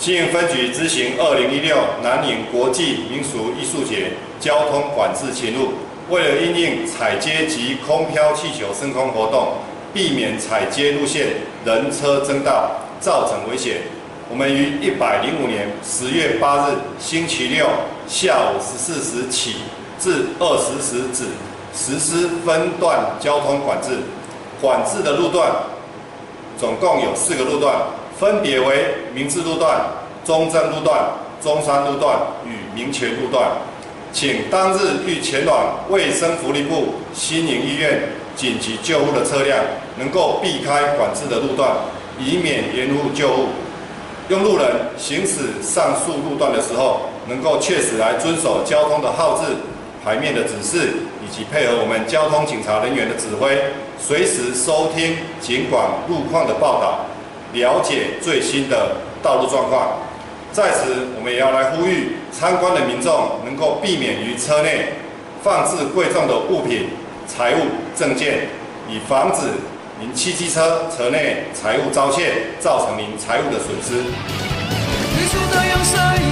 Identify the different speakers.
Speaker 1: 新营分局执行2016南宁国际民俗艺术节交通管制勤务，为了因应踩街及空飘气球升空活动，避免踩街路线人车争道造成危险，我们于105年10月8日星期六下午14时起至20时止实施分段交通管制。管制的路段总共有4个路段，分别为明志路段、中正路段、中山路段与民权路段。请当日欲前往卫生福利部新营医院紧急救护的车辆，能够避开管制的路段，以免延误救护。用路人行驶上述路段的时候，能够确实来遵守交通的号志、牌面的指示，以及配合我们交通警察人员的指挥，随时收听警管路况的报道，了解最新的道路状况。在此，我们也要来呼吁参观的民众能够避免于车内放置贵重的物品、财物、证件，以防止您汽机车内财物遭窃，造成您财物的损失。